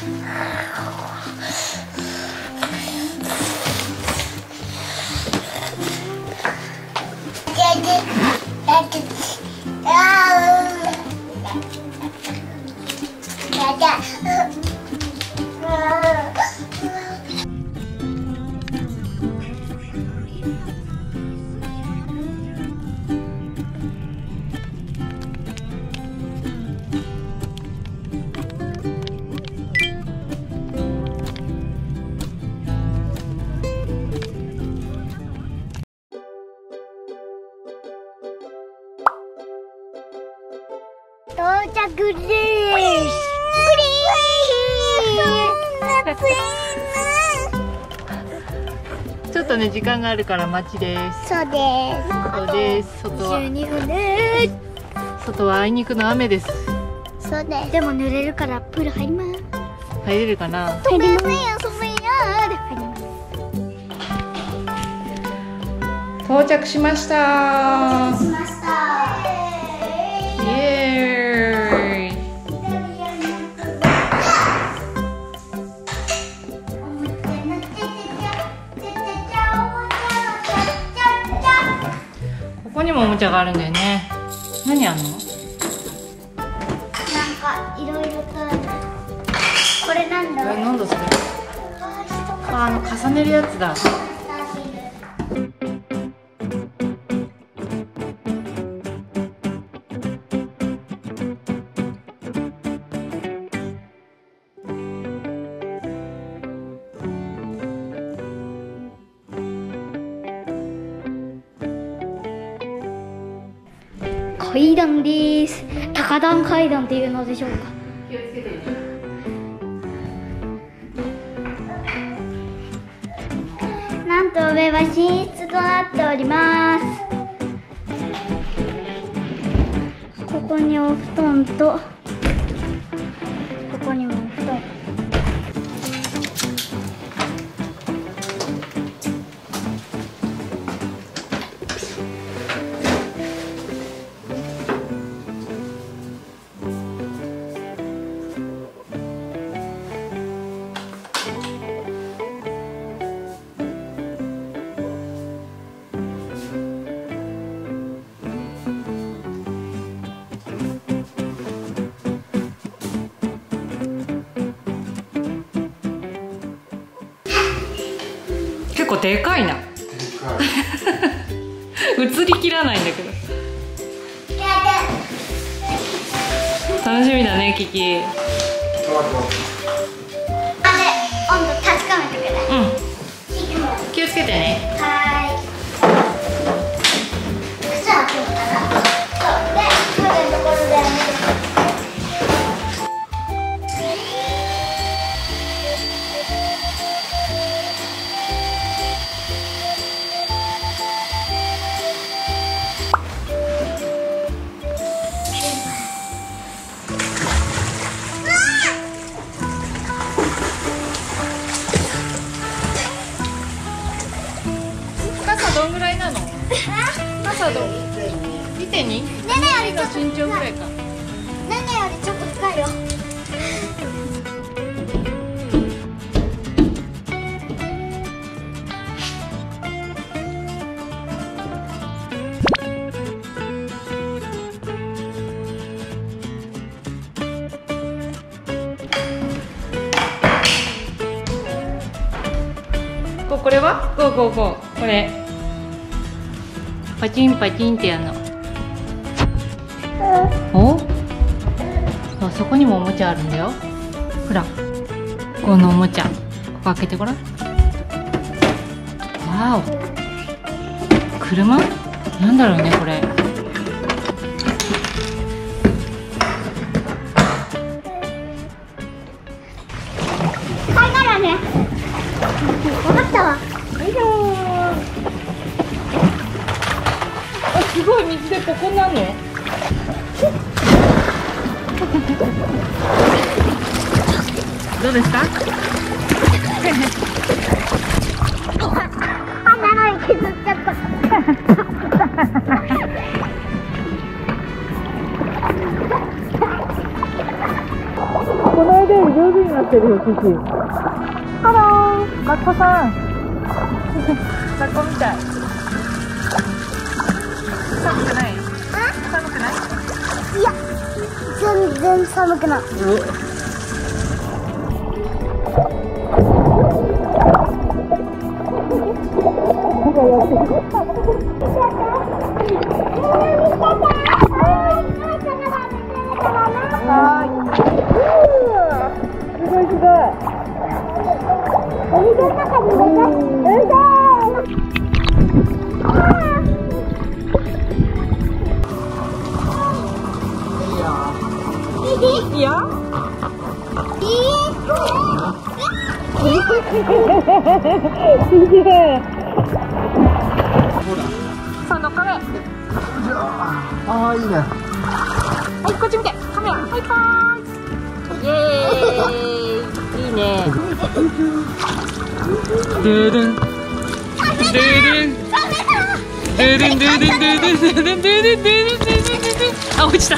到着です。 ちょっとね時間があるから待ちです。 そうです。 そうです。外は 12分です。 外はあいにくの雨です。 そうです。でも濡れるからプール入ります。 入れるかな。 入ります。遊べよで入ります。 到着しました。 しました。 イエーイ。ここにもおもちゃがあるんだよね。何あんの？ なんかいろいろとある。これなんだ？ なんだそれ？重ねるやつだ。 階段です。高段階段っていうのでしょうか。 気をつけてね。 なんと上は寝室となっております。ここにお布団と、ここにもお布団。 結構でかいな。映りきらないんだけど。楽しみだね、キキ。 温度確かめてください。 うん。気をつけてね。 はーい。靴はこうかな。そうで、こういうところで。 どんぐらいなの？朝どん見てに？ ねねよりちょっと身長ぐらいか。 ねねよりちょっと深いよ。 これは？これパチンパチンってやるの。お？あそこにもおもちゃあるんだよ。ほら、このおもちゃ。ここ開けてごらん。わお。車？なんだろうねこれ。 貝殻ね。わかったわ。 あ、すごい水でここになるの？どうですか？ 鼻の削っちゃった。 この間より上手になってるよ、キキ。ハロー、ラッコさん。ラッコみたい。寒くない？寒くない？ いや、全然寒くない。 いいよ。さあ乗っかれ。 ああ、いいね。 はい、こっち見て。カメラ、ハイパーイ。イエーイ。いいね。ドゥルン。ドゥルン。ドゥルンドゥルンドゥルンドゥルンドゥルンドゥルンドゥルンドゥルン。あ、落ちた。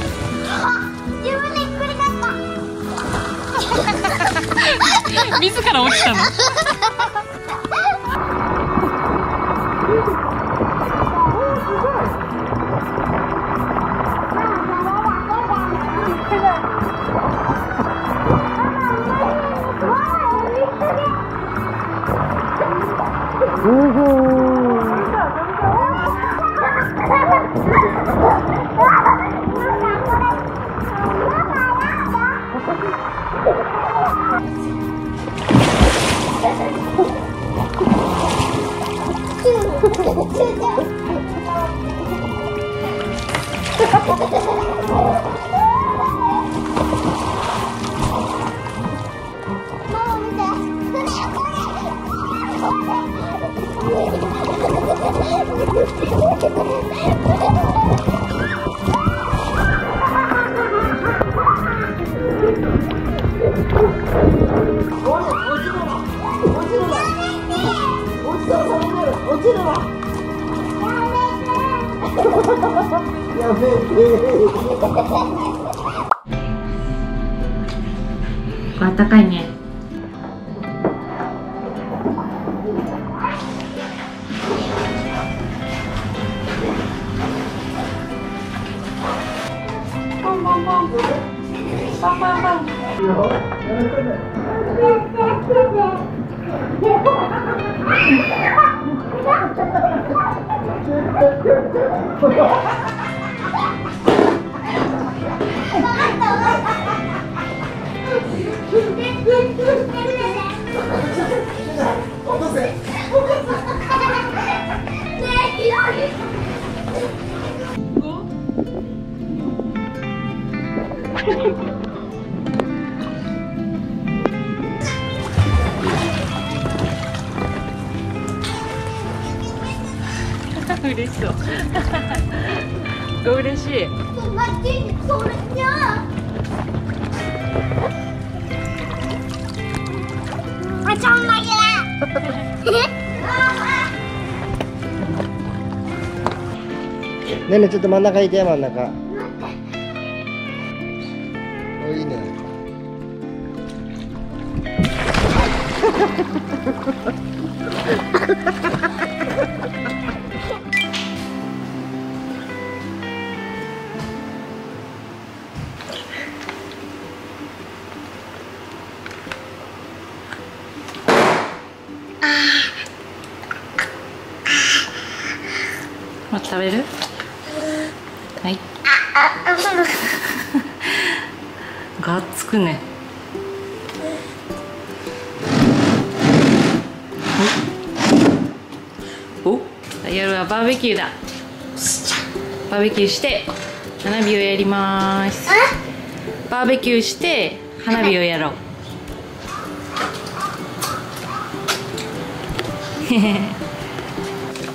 自ら落ちたの。あったかいね。パンパンパンパンパンパン。嬉しそう。嬉しい。 ねえねえ、ちょっと真ん中いて、真ん中。お、いいね。 もっと食べる？はい。がっつくね。お、夜はバーベキューだ。バーベキューして花火をやります。バーベキューして花火をやろう。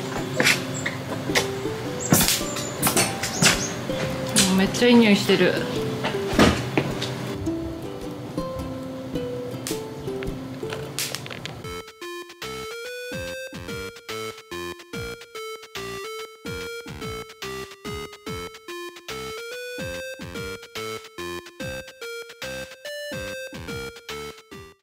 めっちゃいい匂いしてる。